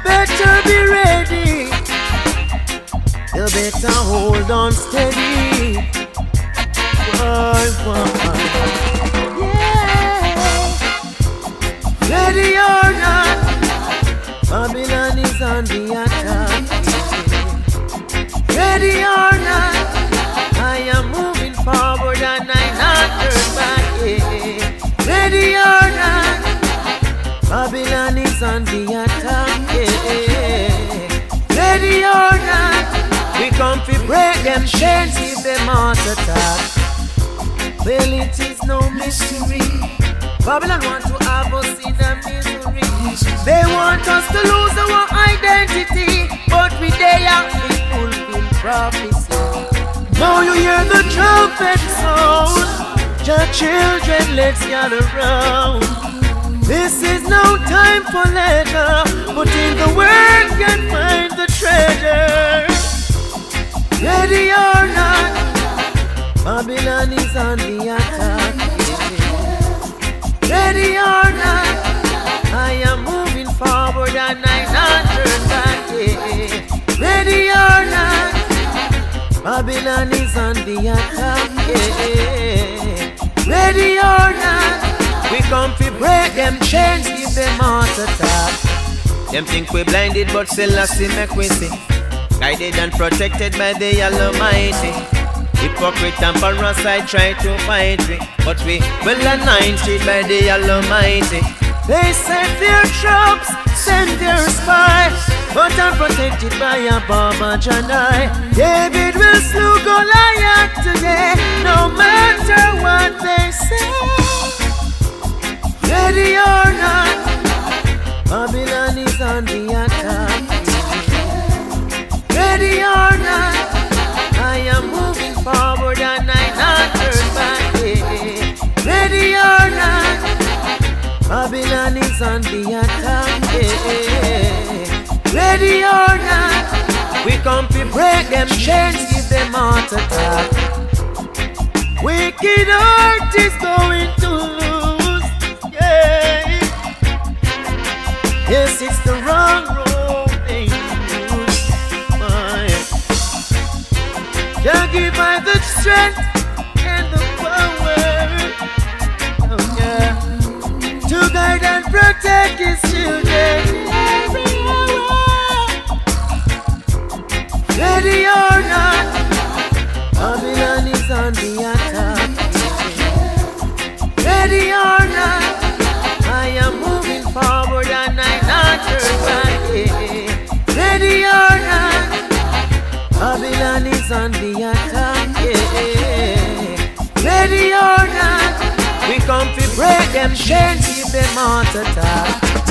better be ready. You better hold on steady. Why? Yeah. Ready or not, Babylon is on the attack. Ready or not, I am moving forward and I not turn back. Yeah. Ready or not, Babylon is on the attack. Yeah. Ready or not, we come to break them chains, give them heart attack. Well, it is no mystery. Babylon want to have us in a misery. They want us to lose our identity, but we they are in fulfilled prophecy. Now you hear the trumpet sound, your children, let's gather round. This is no time for leisure, but in the word can find the treasure. Ready or not, Babylon is on the attack. Ready or not, I am moving forward and I not turn back. Yeah. Ready or not, Babylon is on the attack. Yeah. Ready or not, we come to break them chains, give them heart attack. Them think we blinded, but still I see make we see. Guided and protected by the Almighty. Hypocrite and parasite try to fight me, but we will anointed by the Almighty. They send their troops, send their spies, but I'm protected by a Baba Janai. David will slew Goliath today, no matter what they say. Ready or not, Babylon is on the attack. Ready or not, I am moving forward and I not turn back. Yeah. Ready or not, Babylon is on the attack. Yeah. Ready or not, we come to break them chains, give them heart attack. Wicked heart is going to lose. Yeah. Yes, it's the wrong road they use. Jah give I the strength and the power, oh yeah, to guide and protect His children every hour. Ready or not, Babylon is on the attack. Ready or not, I am moving forward and I not turn back. Yeah. Ready or not, Babylon is on the attack. Yeah. Ready or not, we come to break them chains, give them heart attack.